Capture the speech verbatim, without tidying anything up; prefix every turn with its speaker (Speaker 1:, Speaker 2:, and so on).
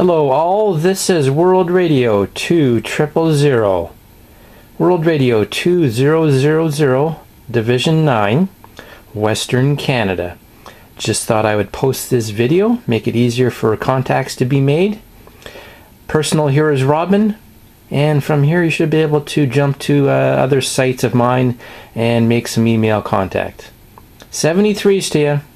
Speaker 1: Hello all, this is World Radio two thousand. World Radio two thousand, Division nine, Western Canada. Just thought I would post this video, make it easier for contacts to be made. Personal here is Robin, and from here you should be able to jump to uh, other sites of mine and make some email contact. seventy-threes to you.